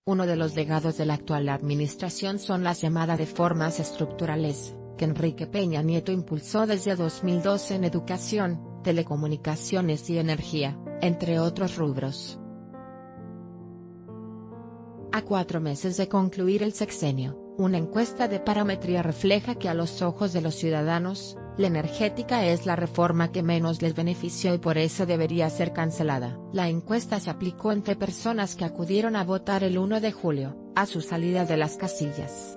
Uno de los legados de la actual administración son las llamadas reformas estructurales, que Enrique Peña Nieto impulsó desde 2012 en educación, telecomunicaciones y energía, entre otros rubros. A 4 meses de concluir el sexenio, una encuesta de Parametría refleja que a los ojos de los ciudadanos, la energética es la reforma que menos les benefició y por eso debería ser cancelada. La encuesta se aplicó entre personas que acudieron a votar el 1 de julio, a su salida de las casillas.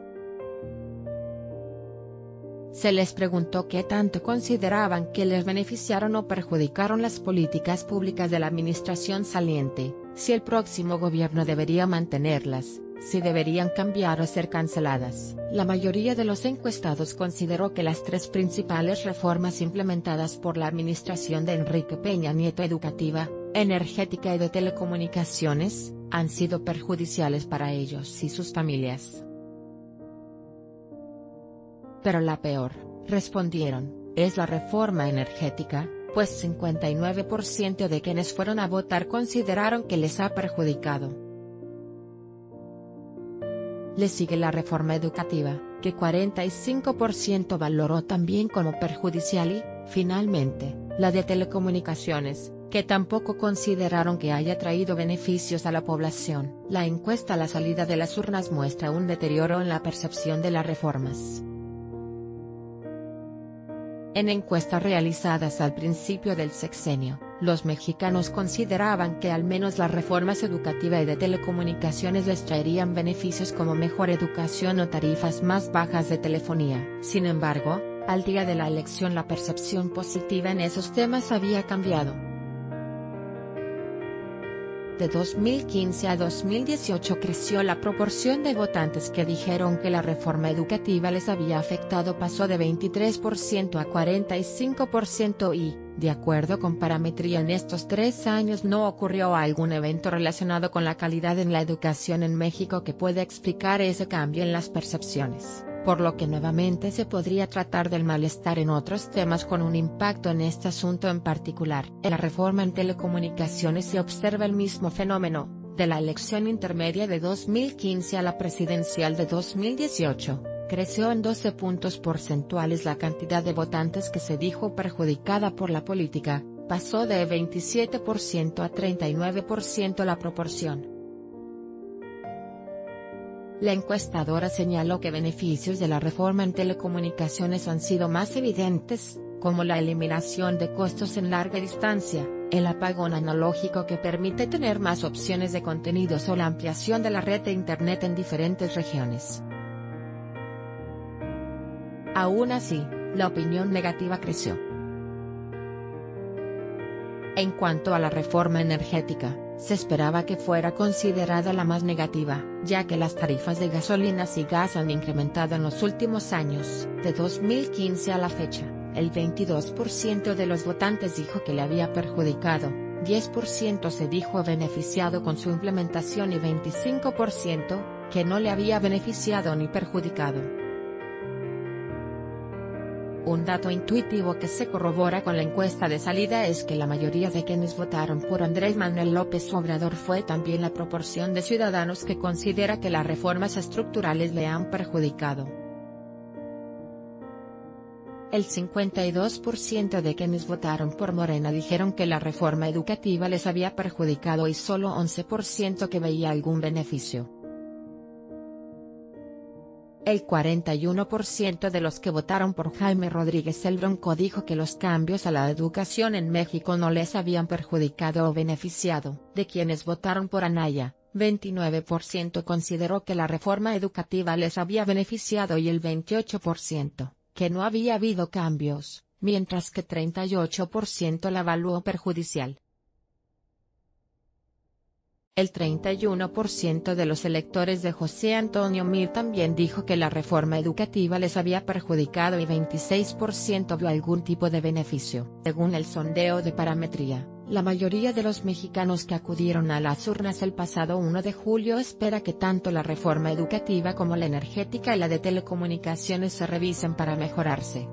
Se les preguntó qué tanto consideraban que les beneficiaron o perjudicaron las políticas públicas de la administración saliente, si el próximo gobierno debería mantenerlas, si deberían cambiar o ser canceladas. La mayoría de los encuestados consideró que las 3 principales reformas implementadas por la administración de Enrique Peña Nieto, educativa, energética y de telecomunicaciones, han sido perjudiciales para ellos y sus familias. Pero la peor, respondieron, es la reforma energética, pues 59% de quienes fueron a votar consideraron que les ha perjudicado. Le sigue la reforma educativa, que 45% valoró también como perjudicial y, finalmente, la de telecomunicaciones, que tampoco consideraron que haya traído beneficios a la población. La encuesta a la salida de las urnas muestra un deterioro en la percepción de las reformas. En encuestas realizadas al principio del sexenio, los mexicanos consideraban que al menos las reformas educativa y de telecomunicaciones les traerían beneficios como mejor educación o tarifas más bajas de telefonía. Sin embargo, al día de la elección la percepción positiva en esos temas había cambiado. De 2015 a 2018 creció la proporción de votantes que dijeron que la reforma educativa les había afectado, pasó de 23% a 45% y, de acuerdo con Parametría, en estos 3 años no ocurrió algún evento relacionado con la calidad en la educación en México que pueda explicar ese cambio en las percepciones, por lo que nuevamente se podría tratar del malestar en otros temas con un impacto en este asunto en particular. En la reforma en telecomunicaciones se observa el mismo fenómeno, de la elección intermedia de 2015 a la presidencial de 2018. Creció en 12 puntos porcentuales la cantidad de votantes que se dijo perjudicada por la política, pasó de 27% a 39% la proporción. La encuestadora señaló que beneficios de la reforma en telecomunicaciones han sido más evidentes, como la eliminación de costos en larga distancia, el apagón analógico que permite tener más opciones de contenidos o la ampliación de la red de Internet en diferentes regiones. Aún así, la opinión negativa creció. En cuanto a la reforma energética, se esperaba que fuera considerada la más negativa, ya que las tarifas de gasolinas y gas han incrementado en los últimos años. De 2015 a la fecha, el 22% de los votantes dijo que le había perjudicado, 10% se dijo beneficiado con su implementación y 25% que no le había beneficiado ni perjudicado. Un dato intuitivo que se corrobora con la encuesta de salida es que la mayoría de quienes votaron por Andrés Manuel López Obrador fue también la proporción de ciudadanos que considera que las reformas estructurales le han perjudicado. El 52% de quienes votaron por Morena dijeron que la reforma educativa les había perjudicado y solo 11% que veía algún beneficio. El 41% de los que votaron por Jaime Rodríguez el Bronco dijo que los cambios a la educación en México no les habían perjudicado o beneficiado. De quienes votaron por Anaya, 29% consideró que la reforma educativa les había beneficiado y el 28% que no había habido cambios, mientras que 38% la evaluó perjudicial. El 31% de los electores de José Antonio Meade también dijo que la reforma educativa les había perjudicado y 26% vio algún tipo de beneficio. Según el sondeo de Parametría, la mayoría de los mexicanos que acudieron a las urnas el pasado 1 de julio espera que tanto la reforma educativa como la energética y la de telecomunicaciones se revisen para mejorarse.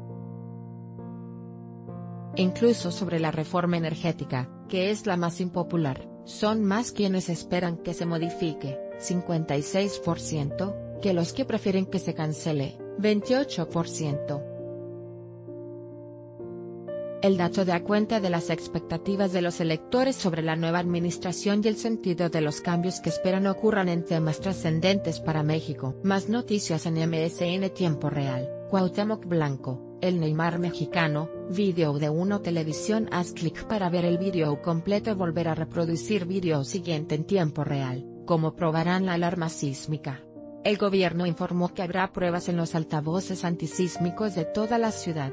Incluso sobre la reforma energética, que es la más impopular, son más quienes esperan que se modifique, 56%, que los que prefieren que se cancele, 28%. El dato da cuenta de las expectativas de los electores sobre la nueva administración y el sentido de los cambios que esperan ocurran en temas trascendentes para México. Más noticias en MSN Tiempo Real. Cuauhtémoc Blanco, el Neymar mexicano, video de Uno Televisión. Haz clic para ver el video completo y volver a reproducir video siguiente en tiempo real, como probarán la alarma sísmica. El gobierno informó que habrá pruebas en los altavoces antisísmicos de toda la ciudad.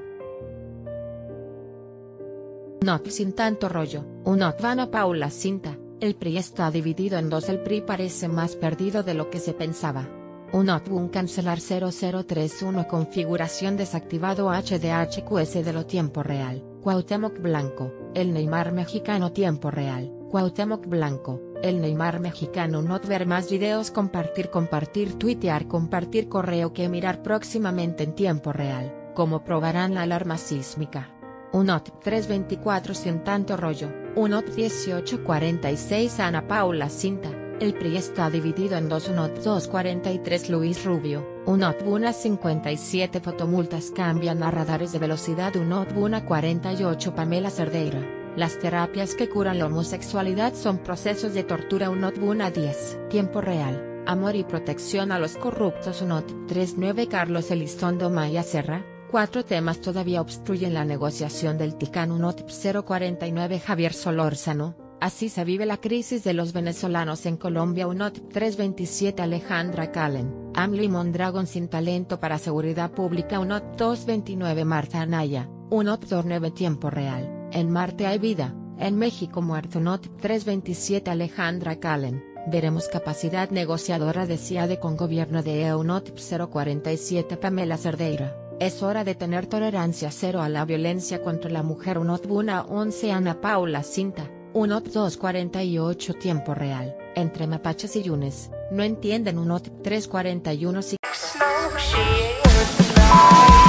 Not sin tanto rollo, Unot Ana Paula Cinta, el PRI está dividido en dos. El PRI parece más perdido de lo que se pensaba. Unot Bun cancelar 0031 configuración desactivado HDHQS de lo tiempo real. Cuauhtémoc Blanco, el Neymar mexicano tiempo real. Cuauhtémoc Blanco, el Neymar mexicano. Not ver más videos, compartir, tuitear, compartir correo que mirar próximamente en tiempo real, como probarán la alarma sísmica. Unot 324 sin tanto rollo, Unot 1846 Ana Paula Cinta, el PRI está dividido en dos. Unot 243 Luis Rubio, Unot Buna 57 fotomultas cambian a radares de velocidad. Unot Buna 48 Pamela Cerdeira, las terapias que curan la homosexualidad son procesos de tortura. Unot Buna 10 Tiempo real, amor y protección a los corruptos. Unot 39 Carlos Elizondo Maya Serra, 4 temas todavía obstruyen la negociación del TICAN. Unot 049 Javier Solórzano, así se vive la crisis de los venezolanos en Colombia. Unot 327 Alejandra Calen, AMLO y Mondragón sin talento para seguridad pública. Unot 229 Marta Anaya, Unot 29 Tiempo real, en Marte hay vida, en México muerto. Unot 327 Alejandra Calen, veremos capacidad negociadora de CIADE con gobierno de EU. Unot 047 Pamela Cerdeira, es hora de tener tolerancia cero a la violencia contra la mujer. Unot Buna 11 Ana Paula Cinta, Unot 248 Tiempo real, entre mapaches y yunes, no entienden. Unot 341